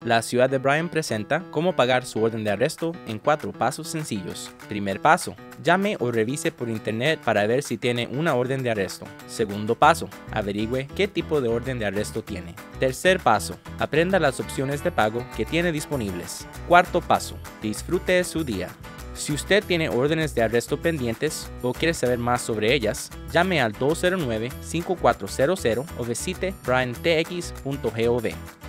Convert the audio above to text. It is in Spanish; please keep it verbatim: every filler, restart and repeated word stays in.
La ciudad de Bryan presenta cómo pagar su orden de arresto en cuatro pasos sencillos. Primer paso, llame o revise por internet para ver si tiene una orden de arresto. Segundo paso, averigüe qué tipo de orden de arresto tiene. Tercer paso, aprenda las opciones de pago que tiene disponibles. Cuarto paso, disfrute su día. Si usted tiene órdenes de arresto pendientes o quiere saber más sobre ellas, llame al dos cero nueve, cinco cuatro cero cero o visite bryan t x punto gov.